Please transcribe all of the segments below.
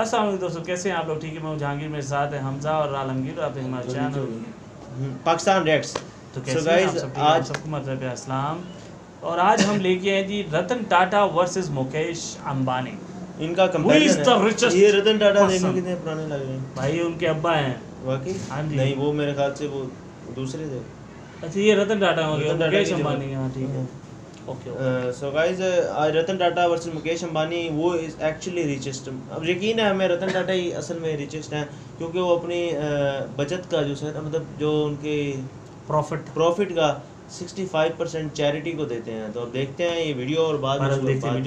अस्सलाम वालेकुम दोस्तों, कैसे हैं आप लोग? ठीक है, मैं हूं जहांगीर, मेरे साथ है हमजा और आलमगीर। आप हैं हमारे चैनल पाकिस्तान रेड्स। तो कैसे हैं आप सब? ठीक है, आप सबको मतलब अस्सलाम। और आज हम लेके आए जी रतन टाटा वर्सेस मुकेश अंबानी। इनका कंपैरिजन है। ये रतन टाटा देखने कितने पुराने लग रहे हैं भाई, उनके अब्बा हैं। वाकई? हाँ जी। नहीं, वो मेरे ख्याल से वो दूसरे थे। अच्छा, ये रतन टाटा हो गया, रतन टाटा मुकेश की अंबानी। हाँ ठीक है, ओके। सो गाइस, आज रतन टाटा वर्सेस मुकेश अंबानी, वो इज एक्चुअली रिचेस्ट। अब यकीन है हमें, रतन टाटा ही असल में रिचेस्ट हैं, क्योंकि वो अपनी बचत का जो है, मतलब जो उनके प्रॉफिट का 65% चैरिटी को देते हैं। तो अब देखते हैं ये वीडियो और बाद में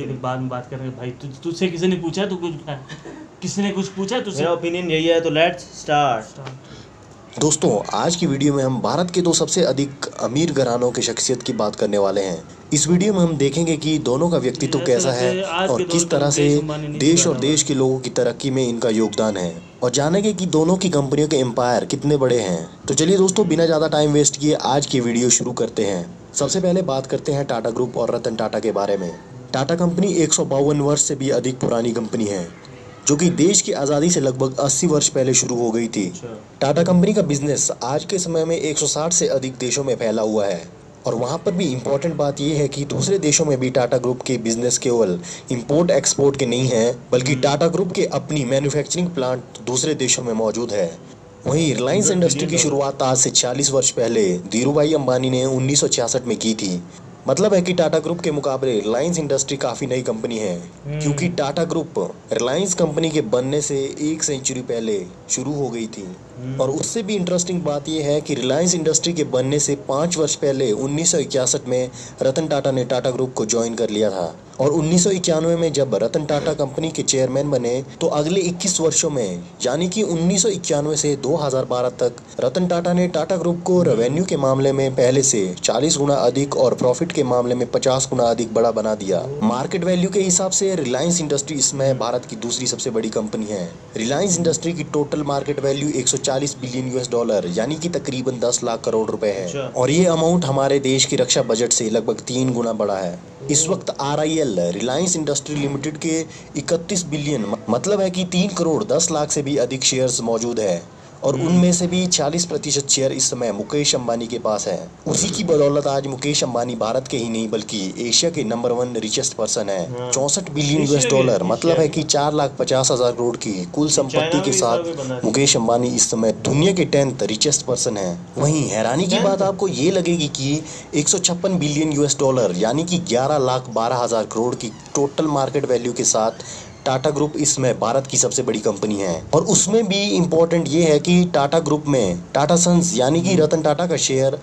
बात करेंगे। भाई तुझसे किसी ने पूछा? तू कुछ किसी ने कुछ पूछा तुझसे? मेरा ओपिनियन यही है, तो लेट्स स्टार्ट। दोस्तों, आज की वीडियो में हम भारत के दो सबसे अधिक अमीर घरानों की शख्सियत की बात करने वाले हैं। इस वीडियो में हम देखेंगे कि दोनों का व्यक्तित्व कैसा है और किस तरह से देश और देश के लोगों की तरक्की में इनका योगदान है, और जानेंगे कि दोनों की कंपनियों के एम्पायर कितने बड़े हैं। तो चलिए दोस्तों, बिना ज़्यादा टाइम वेस्ट किए आज की वीडियो शुरू करते हैं। सबसे पहले बात करते हैं टाटा ग्रुप और रतन टाटा के बारे में। टाटा कंपनी 152 वर्ष से भी अधिक पुरानी कंपनी है, जो कि देश की आज़ादी से लगभग 80 वर्ष पहले शुरू हो गई थी। टाटा कंपनी का बिजनेस आज के समय में 160 से अधिक देशों में फैला हुआ है, और वहाँ पर भी इम्पोर्टेंट बात यह है कि दूसरे देशों में भी टाटा ग्रुप के बिजनेस केवल इंपोर्ट एक्सपोर्ट के नहीं हैं, बल्कि टाटा ग्रुप के अपनी मैन्युफैक्चरिंग प्लांट दूसरे देशों में मौजूद है। वहीं रिलायंस इंडस्ट्री की शुरुआत आज से 40 वर्ष पहले धीरूभाई अंबानी ने 1966 में की थी। मतलब है कि टाटा ग्रुप के मुकाबले रिलायंस इंडस्ट्री काफ़ी नई कंपनी है, क्योंकि टाटा ग्रुप रिलायंस कंपनी के बनने से 1 सेंचुरी पहले शुरू हो गई थी। और उससे भी इंटरेस्टिंग बात यह है कि रिलायंस इंडस्ट्री के बनने से 5 वर्ष पहले 1961 में रतन टाटा ने टाटा ग्रुप को ज्वाइन कर लिया था, और 1991 में जब रतन टाटा कंपनी के चेयरमैन बने तो अगले 21 वर्षों में, यानी कि 1991 से 2012 तक, रतन टाटा ने टाटा ग्रुप को रेवेन्यू के मामले में पहले से 40 गुना अधिक और प्रॉफिट के मामले में 50 गुना अधिक बड़ा बना दिया। मार्केट वैल्यू के हिसाब से रिलायंस इंडस्ट्री इसमें भारत की दूसरी सबसे बड़ी कंपनी है। रिलायंस इंडस्ट्री की total market value 140 billion US dollar, यानी कि तकरीबन 10 लाख करोड़ रुपए है, और ये अमाउंट हमारे देश की रक्षा बजट से लगभग 3 गुना बड़ा है। इस वक्त RIL रिलायंस इंडस्ट्री लिमिटेड के 31 बिलियन, मतलब है कि 3 करोड़ 10 लाख से भी अधिक शेयर्स मौजूद है, और उनमें से भी 40% शेयर इस समय मुकेश अंबानी के पास है। उसी की बदौलत आज मुकेश अंबानी भारत के ही नहीं बल्कि एशिया के नंबर 1 रिचेस्ट पर्सन है। 64 बिलियन US डॉलर, मतलब है कि 4,50,000 करोड़ की कुल संपत्ति के साथ मुकेश अंबानी इस समय दुनिया के 10th रिचेस्ट पर्सन है। वहीं हैरानी की बात आपको ये लगेगी कि 156 बिलियन US डॉलर, यानी कि 11,12,000 करोड़ की टोटल मार्केट वैल्यू के साथ टाटा ग्रुप इसमें भारत की सबसे बड़ी कंपनी है। और उसमें भी इम्पोर्टेंट ये है कि टाटा ग्रुप में टाटा सन्स यानी कि रतन टाटा का शेयर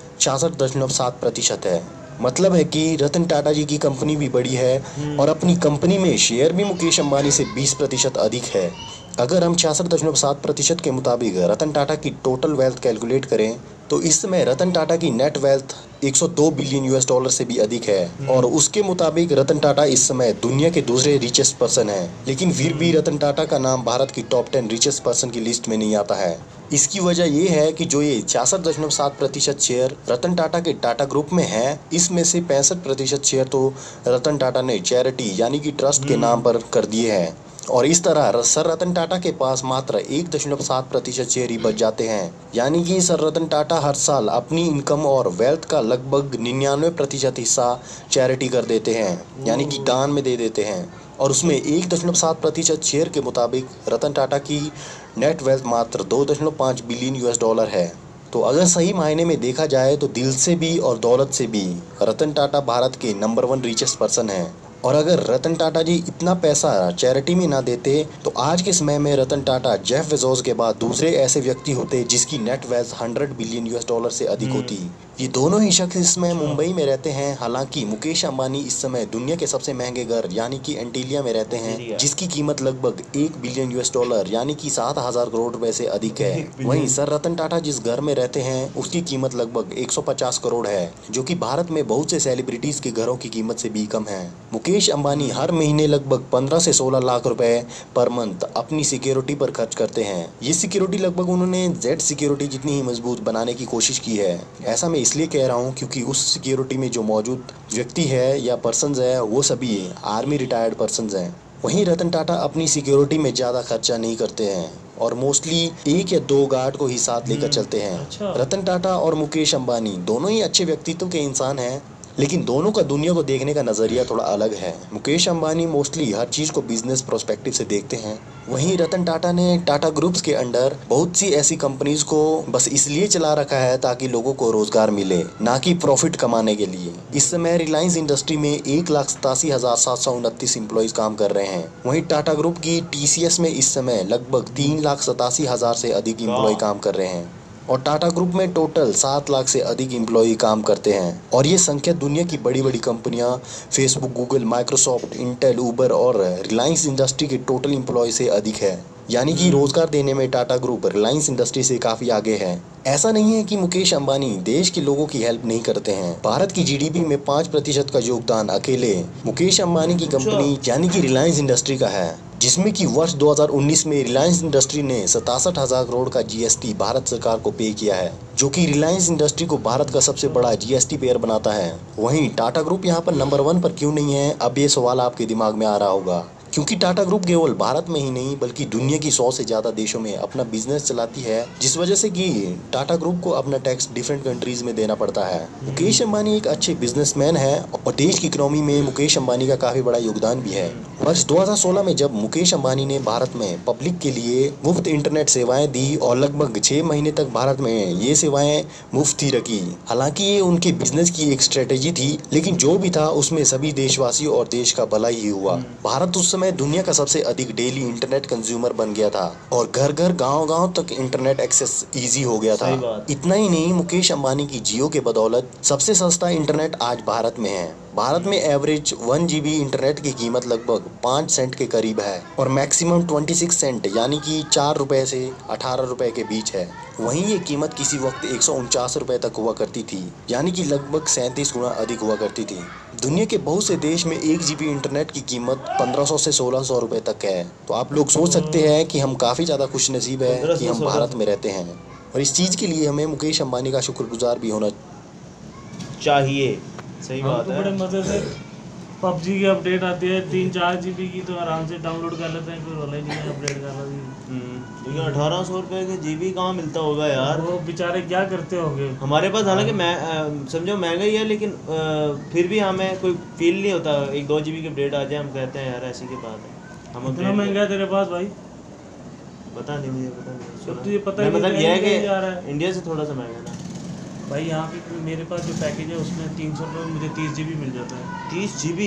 66.7% है। मतलब है कि रतन टाटा जी की कंपनी भी बड़ी है, और अपनी कंपनी में शेयर भी मुकेश अंबानी से 20% अधिक है। अगर हम 66.7% के मुताबिक रतन टाटा की टोटल वेल्थ कैलकुलेट करें तो इस समय रतन टाटा की net wealth 102 billion US dollar से भी अधिक है, और उसके मुताबिक रतन टाटा इस समय दुनिया के दूसरे रिचेस्ट पर्सन है। लेकिन फिर भी रतन टाटा का नाम भारत की टॉप 10 रिचेस्ट पर्सन की लिस्ट में नहीं आता है। इसकी वजह ये है कि जो ये 66.7% शेयर रतन टाटा के टाटा ग्रुप में है, इसमें से 65% शेयर तो रतन टाटा ने चैरिटी यानी कि ट्रस्ट के नाम पर कर दिए हैं, और इस तरह सर रतन टाटा के पास मात्र 1.7% शेयर ही बच जाते हैं। यानी कि सर रतन टाटा हर साल अपनी इनकम और वेल्थ का लगभग 99% हिस्सा चैरिटी कर देते हैं, यानी कि दान में दे देते हैं। और उसमें 1.7% शेयर के मुताबिक रतन टाटा की नेट वेल्थ मात्र 2.5 बिलियन US डॉलर है। तो अगर सही मायने में देखा जाए तो दिल से भी और दौलत से भी रतन टाटा भारत के नंबर 1 रिचेस्ट पर्सन हैं। और अगर रतन टाटा जी इतना पैसा चैरिटी में ना देते तो आज के समय में रतन टाटा जेफ बेजोस के बाद दूसरे ऐसे व्यक्ति होते जिसकी net wealth 100 billion US dollar से अधिक होती। ये दोनों ही शख्स इसमें मुंबई में रहते हैं। हालांकि मुकेश अंबानी इस समय दुनिया के सबसे महंगे घर यानी कि एंटीलिया में रहते हैं, जिसकी कीमत लगभग 1 बिलियन US डॉलर यानी कि 7,000 करोड़ रुपए से अधिक है। वहीं सर रतन टाटा जिस घर में रहते हैं उसकी कीमत लगभग 150 करोड़ है, जो कि भारत में बहुत से सेलिब्रिटीज के घरों की कीमत से भी कम है। मुकेश अंबानी हर महीने लगभग 15 से 16 लाख रुपए पर मंथ अपनी सिक्योरिटी पर खर्च करते हैं। ये सिक्योरिटी लगभग उन्होंने जेड सिक्योरिटी जितनी ही मजबूत बनाने की कोशिश की है। ऐसा मैं इसलिए कह रहा हूँ क्योंकि उस सिक्योरिटी में जो मौजूद व्यक्ति है या पर्सन्स है वो सभी आर्मी रिटायर्ड पर्सन्स हैं। वहीं रतन टाटा अपनी सिक्योरिटी में ज़्यादा खर्चा नहीं करते हैं और मोस्टली 1 या 2 गार्ड को ही साथ लेकर चलते हैं। अच्छा। रतन टाटा और मुकेश अंबानी दोनों ही अच्छे व्यक्तित्व के इंसान हैं, लेकिन दोनों का दुनिया को देखने का नज़रिया थोड़ा अलग है। मुकेश अंबानी मोस्टली हर चीज़ को बिजनेस प्रोस्पेक्टिव से देखते हैं, वहीं रतन टाटा ने टाटा ग्रुप्स के अंडर बहुत सी ऐसी कंपनीज को बस इसलिए चला रखा है ताकि लोगों को रोजगार मिले, ना कि प्रॉफिट कमाने के लिए। इस समय रिलायंस इंडस्ट्री में 1,87,729 एम्प्लॉइज काम कर रहे हैं। वहीं टाटा ग्रुप की TCS में इस समय लगभग 3,87,000 से अधिक एम्प्लॉय काम कर रहे हैं और टाटा ग्रुप में टोटल 7 लाख से अधिक एम्प्लॉय काम करते हैं। और ये संख्या दुनिया की बड़ी बड़ी कंपनियां Facebook, Google, Microsoft, Intel, Uber और रिलायंस इंडस्ट्री के टोटल एम्प्लॉय से अधिक है। यानी कि रोजगार देने में टाटा ग्रुप रिलायंस इंडस्ट्री से काफी आगे है। ऐसा नहीं है कि मुकेश अंबानी देश के लोगों की हेल्प नहीं करते हैं। भारत की GDP में 5% का योगदान अकेले मुकेश अंबानी की कंपनी यानी कि रिलायंस इंडस्ट्री का है, जिसमें कि वर्ष 2019 में रिलायंस इंडस्ट्री ने 67,000 करोड़ का GST भारत सरकार को पे किया है, जो कि रिलायंस इंडस्ट्री को भारत का सबसे बड़ा GST पेयर बनाता है। वहीं टाटा ग्रुप यहाँ पर नंबर 1 पर क्यों नहीं है, अब ये सवाल आपके दिमाग में आ रहा होगा। क्योंकि टाटा ग्रुप केवल भारत में ही नहीं बल्कि दुनिया की 100 से ज़्यादा देशों में अपना बिजनेस चलाती है, जिस वजह से कि टाटा ग्रुप को अपना टैक्स डिफरेंट कंट्रीज में देना पड़ता है। मुकेश अंबानी एक अच्छे बिजनेसमैन है और देश की इकोनॉमी में मुकेश अंबानी का काफ़ी बड़ा योगदान भी है। वर्ष 2016 में जब मुकेश अंबानी ने भारत में पब्लिक के लिए मुफ्त इंटरनेट सेवाएं दी और लगभग 6 महीने तक भारत में ये सेवाएं मुफ्त ही रखी। हालांकि ये उनके बिजनेस की एक स्ट्रेटेजी थी, लेकिन जो भी था उसमें सभी देशवासियों और देश का भला ही हुआ। भारत उस समय दुनिया का सबसे अधिक डेली इंटरनेट कंज्यूमर बन गया था और घर घर गांव-गांव तक इंटरनेट एक्सेस इजी हो गया था। इतना ही नहीं, मुकेश अंबानी की जियो के बदौलत सबसे सस्ता इंटरनेट आज भारत में है। भारत में एवरेज 1 GB इंटरनेट की कीमत लगभग 5 सेंट के करीब है और मैक्सिमम 26 सेंट यानी कि 4 रुपए से 18 रुपए के बीच है। वहीं ये कीमत किसी वक्त 149 रुपए तक हुआ करती थी, यानी कि लगभग 37 गुना अधिक हुआ करती थी। दुनिया के बहुत से देश में 1 GB इंटरनेट की कीमत 1500 से 1600 रुपए तक है। तो आप लोग सोच सकते हैं कि हम काफ़ी ज़्यादा खुशनसीब है कि हम भारत में रहते हैं और इस चीज़ के लिए हमें मुकेश अंबानी का शुक्रगुजार भी होना चाहिए। सही बात है। बड़े मजे से PUBG की अपडेट आती है 3-4 GB की, तो आराम से डाउनलोड कर लेते हैं, फिर वाला ही नहीं अपडेट कर लेते हैं। लेकिन 1800 रुपये के GB कहाँ मिलता होगा यार, वो बेचारे क्या करते होंगे। हमारे पास हालांकि मैं समझो महंगा ही है, लेकिन फिर भी हमें कोई फील नहीं होता 1-2 GB की अपडेट आ जाए, हम कहते हैं यार ऐसी की बात है। हम इतना महंगा है तेरे पास भाई? पता नहीं, मुझे पता नहीं। सब तुझे पता ही मतलब यह है जा रहा है कि इंडिया से थोड़ा सा महंगा ना भाई। यहाँ पे मेरे पास जो पैकेज है उसमें 300 रुपये में मुझे 30 GB मिल जाता है। 30 GB?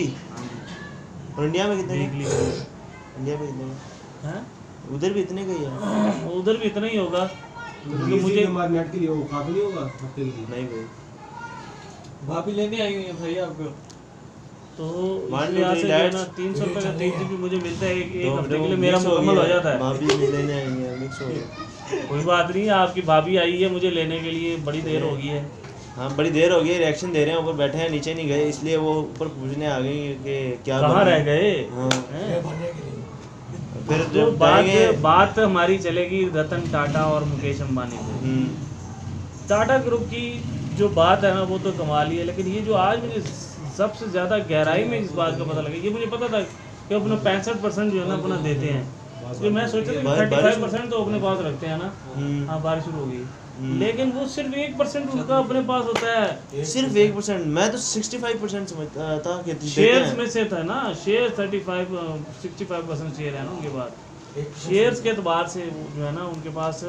और इंडिया में कितने? इंडिया में कितने हैं? उधर भी इतने का ही है। उधर भी इतना ही होगा। तो मुझे नेट के लिए वो काफी नहीं होगा हफ्ते के लिए? नहीं भाई, भाभी लेने आई हुई है भाई आपको, तो यहाँ से जो है ना 300 रुपये का 30 GB मुझे मिलता है एक हफ्ते के लिए, मेरा मुकम्मल हो जाता है। भाभी लेने आई है, मिक्स हो गया। कोई बात नहीं, आपकी भाभी आई है मुझे लेने के लिए, बड़ी देर हो गई है। हाँ बड़ी देर हो गई, रिएक्शन दे रहे हैं, ऊपर बैठे हैं, नीचे नहीं गए, इसलिए वो ऊपर पूछने आ गई कि क्या कहाँ रह गए। हाँ। फिर तो बात हमारी चलेगी रतन टाटा और मुकेश अंबानी पे। टाटा ग्रुप की जो बात है ना वो तो कमाल ही है, लेकिन ये जो आज मुझे सबसे ज़्यादा गहराई में इस बात का पता लगा, ये मुझे पता था कि अपना 65% जो है ना अपना देते हैं, तो मैं सोचा था 35% तो अपने पास रखते हैं ना। हाँ बारिश शुरू हो गई, लेकिन वो सिर्फ 1% उनका अपने पास होता है। सिर्फ 1%? मैं तो 65% समझता था कि शेयर्स में से था ना, शेयर 65% शेयर है ना उनके पास। शेयर्स के एतबार से जो है ना उनके पास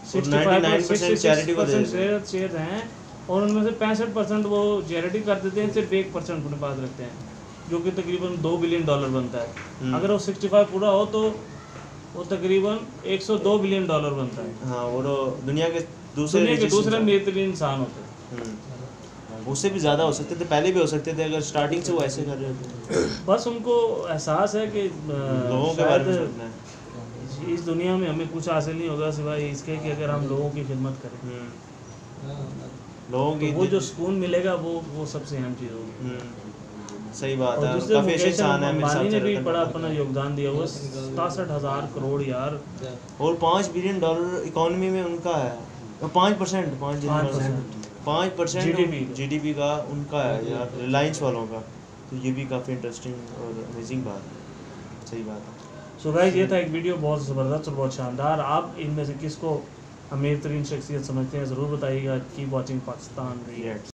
65% शेयर हैं और उनमें से 65% वो चैरिटी कर देते हैं, सिर्फ 1% अपने पास रखते हैं, जो कि तकरीबन $2 बिलियन बनता है। अगर वो 65 पूरा हो तो वो तकरीबन $102 बिलियन बनता है। हाँ, वो तो दुनिया के दूसरे बेहतरीन इंसान होते हैं। उससे भी ज़्यादा हो सकते थे, पहले भी हो सकते थे, अगर स्टार्टिंग से वो ऐसे कर रहे होते। बस उनको एहसास है कि लोगों के बारे में सोचना है। इस दुनिया में हमें कुछ हासिल नहीं होगा सिवाय इसके कि अगर हम लोगों की खिदमत करें, लोगों की तो वो जो सुकून मिलेगा वो सबसे अहम चीज़ होगी। सही बात है। दूसरे मुकेश अंबानी ने भी बड़ा अपना योगदान दिया, वो 67,000 करोड़ यार, और $5 बिलियन इकोनॉमी में उनका है। 5% GDP का उनका है यार, रिलायंस वालों का। तो ये भी काफ़ी इंटरेस्टिंग और अमेजिंग बात है। सही बात है। सो गाइस ये था एक वीडियो बहुत ज़बरदस्त और बहुत शानदार। आप इनमें से किसको अमीर तरीन शख्सियत समझते हैं ज़रूर बताइएगा। Keep watching Pakistan reacts.